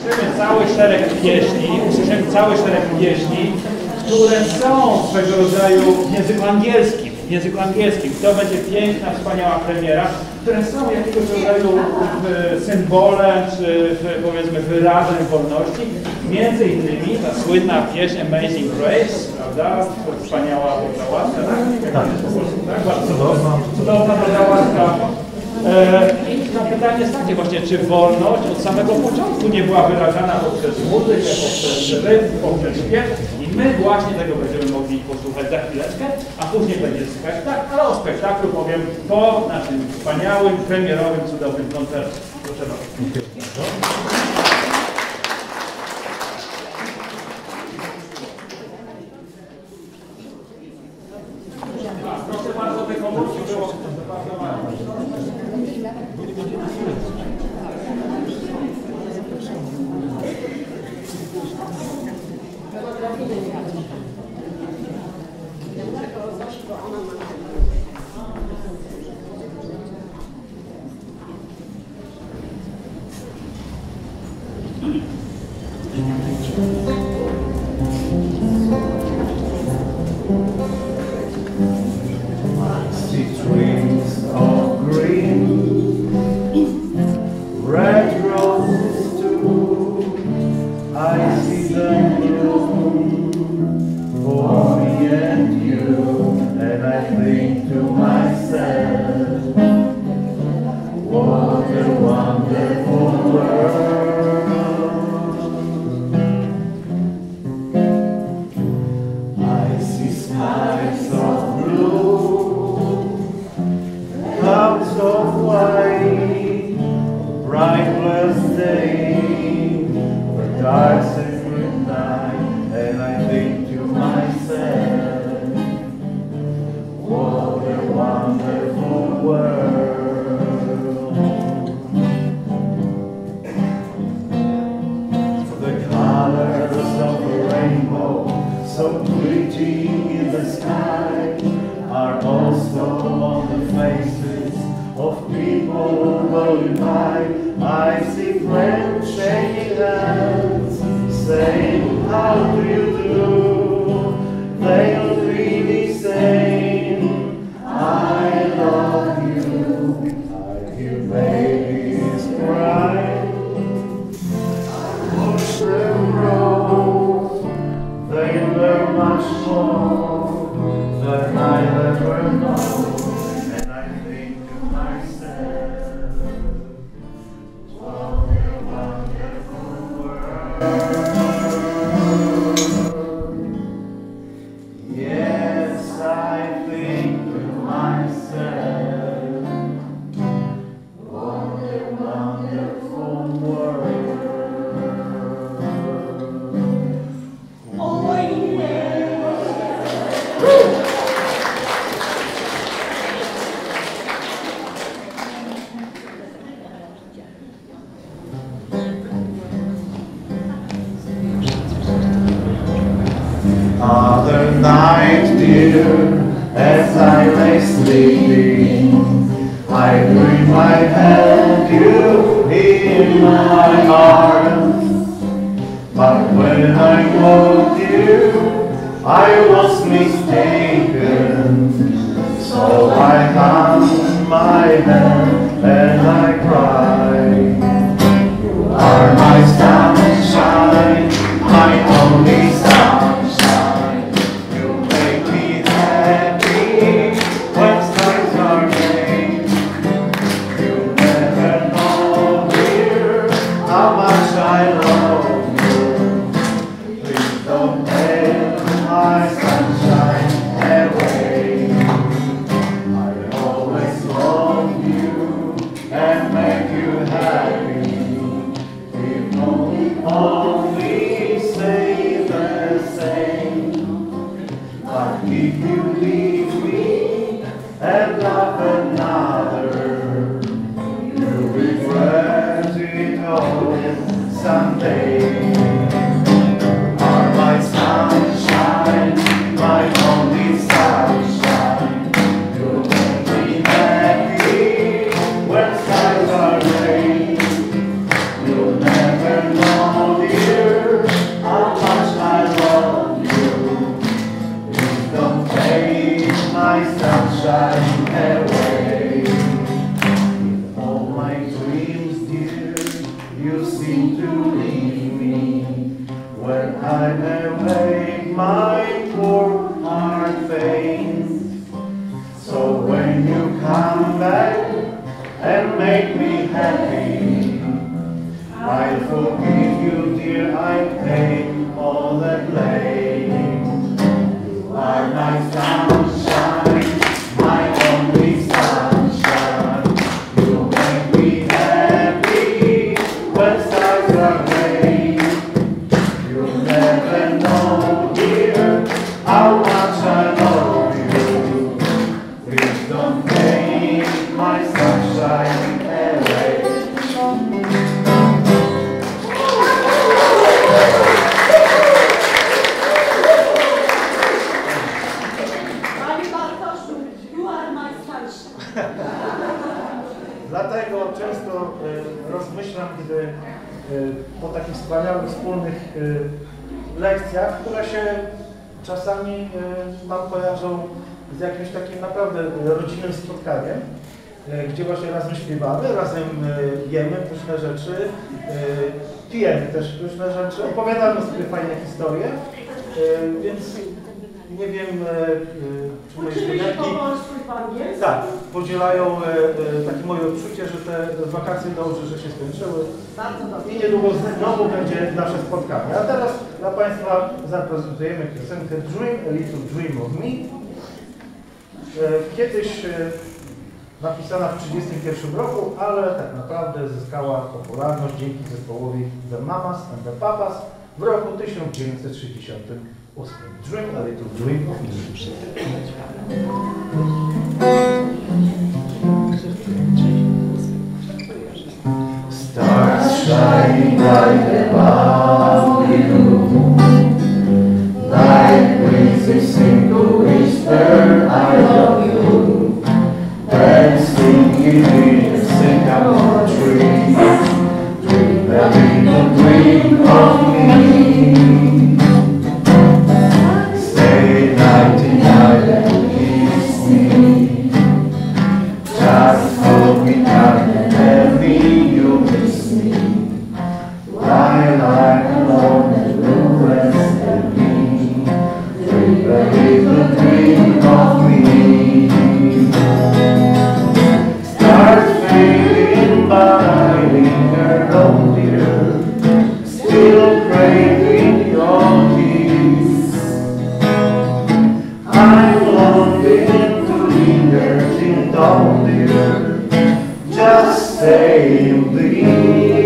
usłyszymy cały szereg pieśni, które są swego rodzaju w języku angielskim. To będzie piękna, wspaniała premiera, które są jakiegoś rodzaju symbolem, czy powiedzmy wyrazem wolności. Między innymi ta słynna pieśń Amazing Grace, prawda? Wspaniała Boża łaska, tak? Tak, bardzo cudowna Boża łaska. I to pytanie jest takie właśnie, czy wolność od samego początku nie była wyrażana poprzez muzykę, poprzez rytm, poprzez śpiew i my właśnie tego będziemy mogli posłuchać za chwileczkę, a później będzie spektakl, ale o spektaklu powiem po naszym wspaniałym, premierowym, cudownym koncercie. Proszę bardzo. Proszę bardzo, te komórki było bardzo mało. Other night, dear, as I lay sleeping, I dreamed I held you in my arms. But when I woke you, I was mistaken. So I hung my head and I cried. You are my sunshine, my only sunshine. You and make me happy. I forgive you, dear, I pay all that blame. You are my sunshine, my only sunshine. You make me happy when skies are gray. You'll never know, dear, how much I love you. Please don't take my sunshine away. Dlatego często rozmyślam, gdy po takich wspaniałych, wspólnych lekcjach, które się czasami nam kojarzą z jakimś takim naprawdę rodzinnym spotkaniem, gdzie właśnie razem śpiewamy, razem jemy pyszne rzeczy, pijemy też pyszne rzeczy, opowiadamy sobie fajne historie, więc nie wiem, czy moje studenci tak, podzielają takie moje odczucie, że te wakacje dobrze, że się skończyły i niedługo znowu będzie nasze spotkanie. A teraz dla Państwa zaprezentujemy piosenkę Dream a Little Dream of Me. Kiedyś napisana w 1931 roku, ale tak naprawdę zyskała popularność dzięki zespołowi The Mamas and the Papas w roku 1968. Dream a Little Dream of Me. Stars shining bright above you, like breezes sing to whisper I love you, and singing in the sycamore tree, dream a little dream of me. Stay night and kiss me, just hold me tight and tell me you miss me, while I'm alone and blue and sleepy. Dream a little dream of me. Stars fading but I linger on, dear, still craving your kiss. I'm longing to linger till dawn, dear, just stay please.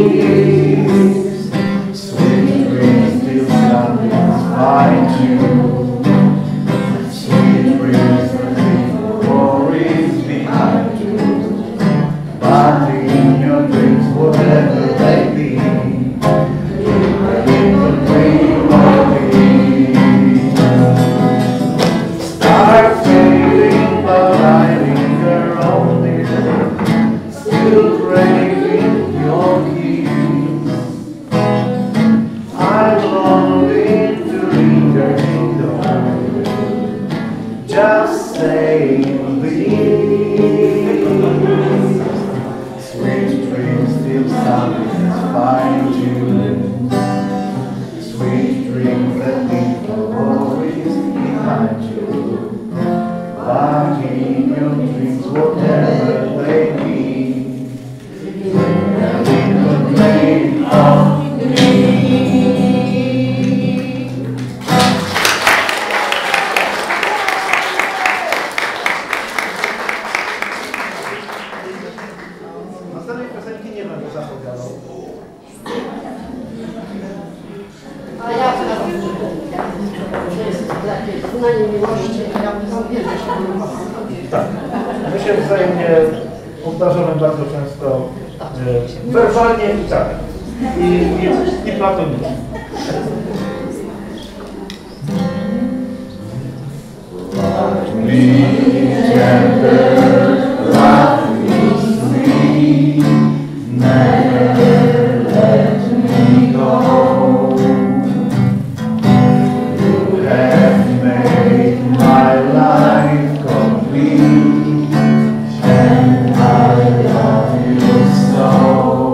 Sweet dreams till something's find you, sweet dreams that leave worries behind you, but in your dreams whatever they be, dream a little dream of me. Start fading but I linger on, dear, still craving your kiss. I'm longing to linger in the dark, just stay please. Sweet dreams till something find you, sweet dreams that leave no worries behind you, but in your dreams whatever they be, dream a little dream of me. Następnej piosenki nie będę zapowiadał. A ja to jest takie znanie miłości, ja bym wierzyć, że nie kocham. Tak. My się wzajemnie powtarzamy bardzo często werbalnie i tak. I platonicznie. Love me tender, love me sweet, never let me go. You have made my life complete, and I love you so.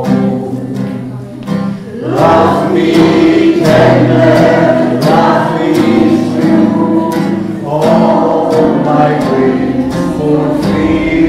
Love me tender, love me true, all my dreams fulfill.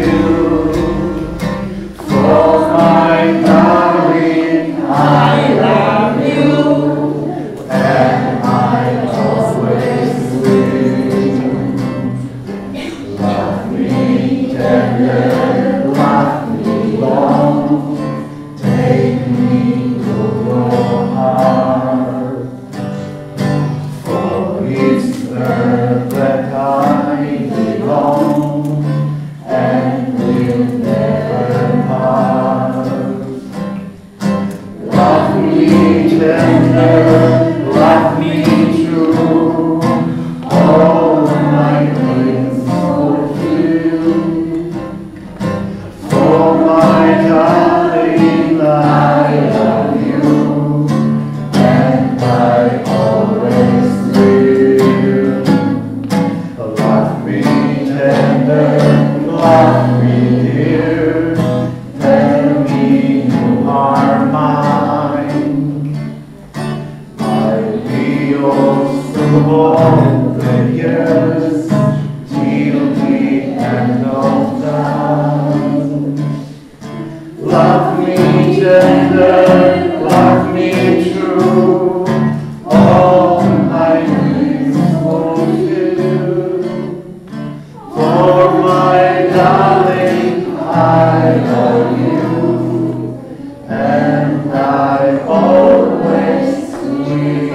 my darling, I love you, and I always will. Love me tender, love me dear, tell me you are mine. I'll be yours through all the years, till the end of time. Love me tender, love me true, all I need fulfill. For my darling, I love you, and I always will.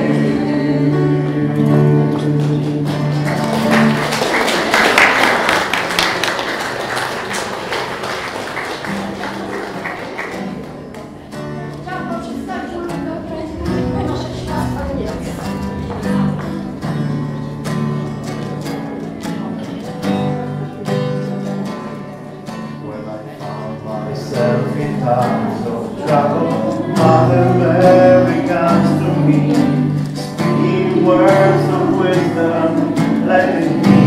Chciałam przedstawić nasze świat, ale nie wiem. When I found myself in times of trouble, Mother Mary comes to me, speaking words of wisdom, let it be.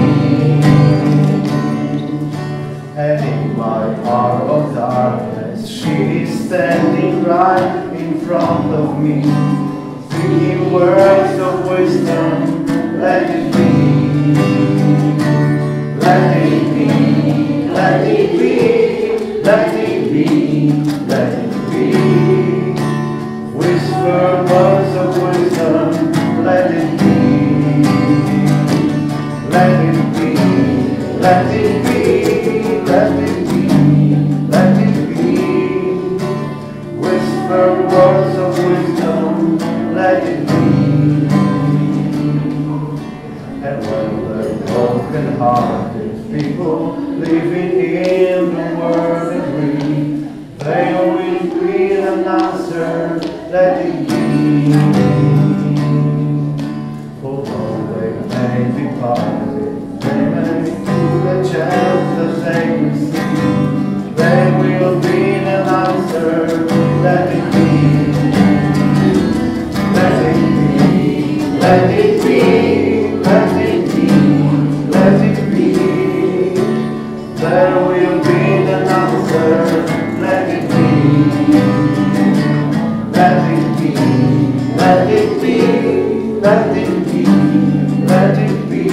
And in my hour of darkness, she is standing right in front of me, speaking words of wisdom, let it be. Let it be, let it be, let it be, let it be. Whisper words of wisdom, let it be. Let it be, let it be, let it be, let it be. Whisper words of wisdom, let it be. And when the broken-hearted people living in the world agree, they will be an answer, let it be. Although they may be parted, they may do the chance that they receive, they will be an answer, let it be. Let it be, let it be, let it be, let it be. There will be an answer, let it be. Let it be, let it be, let it be, let it be.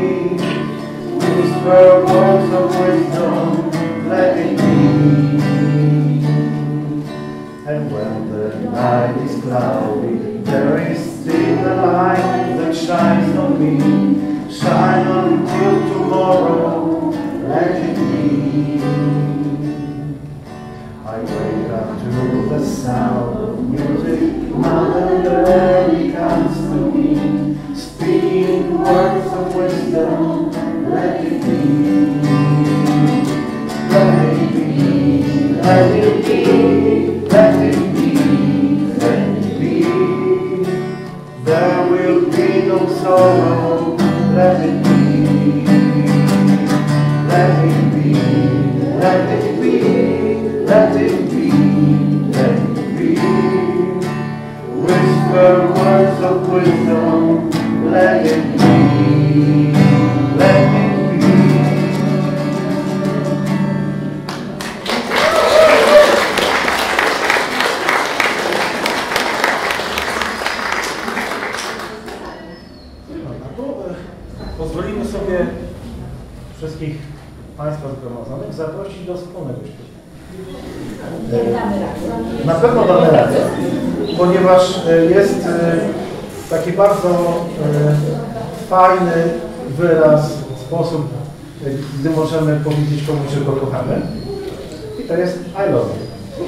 Whisper words of wisdom, let it be. And when the night is cloudy, there is still a light that shines on me. Shine until tomorrow, let it be. I wake up to the sound of music, Mother Mary comes to me, speaking words of wisdom, let it be. Let it be, let it be, let it be, let it be. There will be no sorrow, let it be. Let it be, let it be, let it be, let it be. Whisper words of wisdom, let it be, let it be. Pozwolimy sobie wszystkich Państwa zgromadzonych zaprosić do wspólnego śpiewu. Na pewno damy radę, ponieważ jest taki bardzo fajny wyraz, sposób, gdy możemy powiedzieć komuś, że go kochamy. I to jest I love you.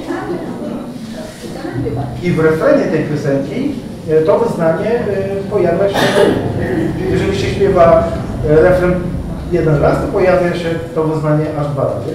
I w refrenie tej piosenki to wyznanie pojawia się, jeżeli się śpiewa refren jeden raz, to pojawia się to wyznanie aż 2 razy.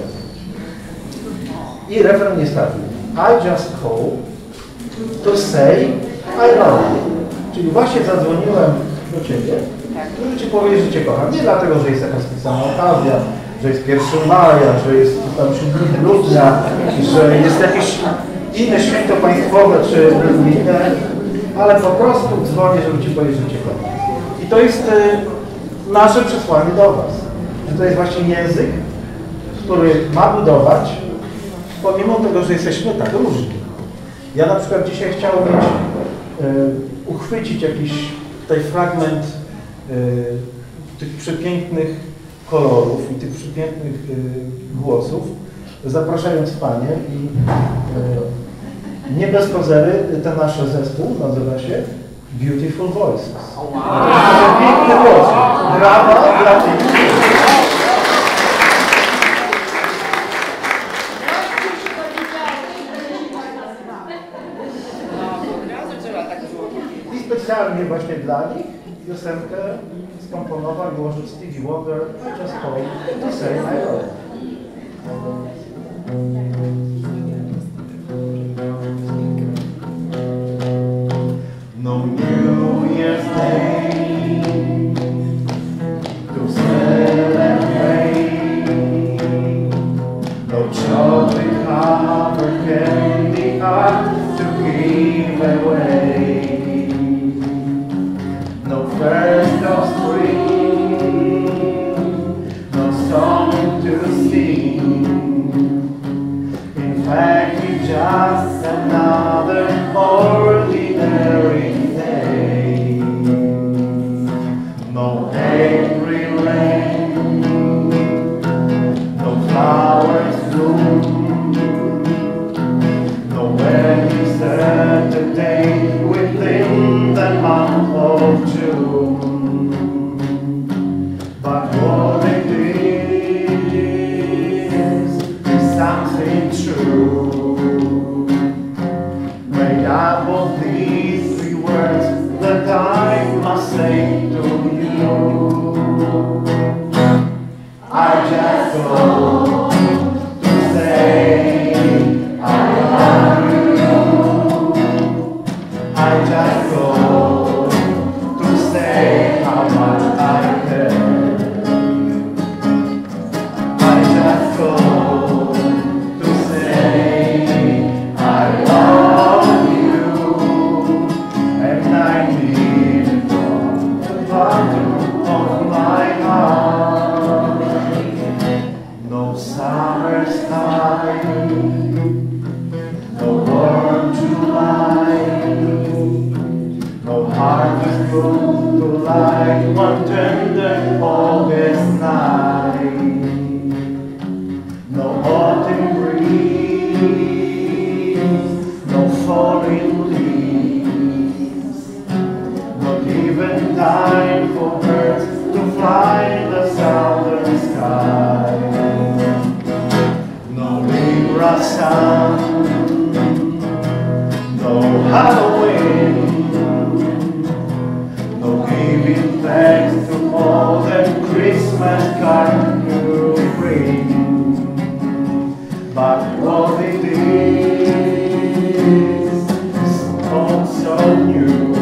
I refren jest taki: I just call to say I love you. Czyli właśnie zadzwoniłem do Ciebie, żeby Ci powiedzieć, że Cię kocham. Nie dlatego, że jest jakaś specjalna okazja, że jest 1 maja, że jest tam 7 grudnia, że jest jakieś inne święto państwowe czy inne, ale po prostu dzwonię, żeby Ci powiedzieć, że Cię kocham. I to jest nasze przesłanie do Was, że to jest właśnie język, który ma budować, pomimo tego, że jesteśmy tak różni. Ja na przykład dzisiaj chciałbym uchwycić jakiś tutaj fragment tych przepięknych kolorów i tych przepięknych głosów, zapraszając Panie i nie bez kozery ten nasz zespół nazywa się Beautiful Voices. Piękne głosy. Brawa dla tych. I specjalnie właśnie dla nich piosenkę skomponował i ułożył Stevie Wonder, I just called to say I love you. No New Year's Day to celebrate, no chocolate covered candy heart to give away, no first of spring, no song to sing. In fact, it's just another ordinary day. No April rain, no flowers bloom, no wedding Saturday within the month of June. But what it is something true. Made up of these 3 words that I must say to you. I just go to say I love you. I just go to say how much I care. I just go to say I love you, and I need it from the bottom of my heart. No summer's time, no warm July, no harvest moon to light one tender August night, no autumn breeze, no falling leaves, not even time for birds to fly in the southern sky, no Libra sun, no Halloween, no giving thanks to all that Christmas cards you bring. But what it is so new,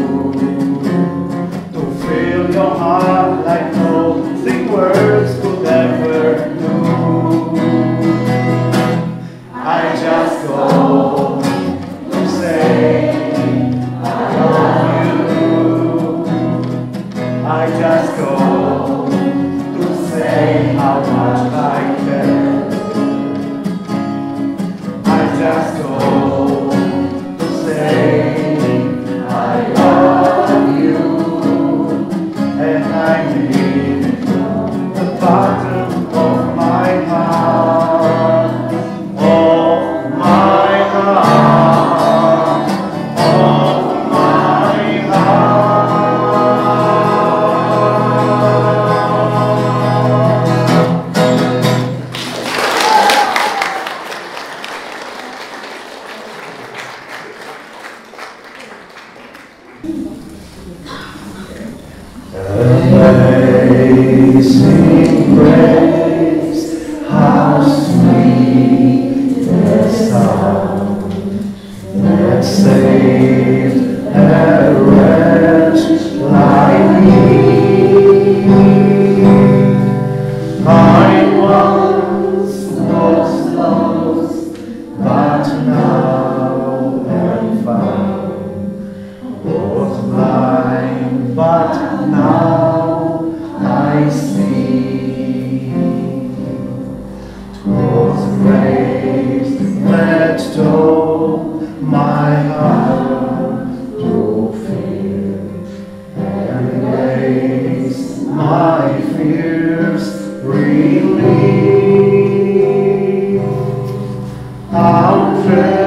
to fill your heart like nothing words could ever do. I just go to say I love you. I just go to say how much I care. I just go to say I love you, and I mean it from the bottom of my heart, of my heart, of my heart. Amazing grace, how sweet the sound that saved a wretch like me. I Dziękuję.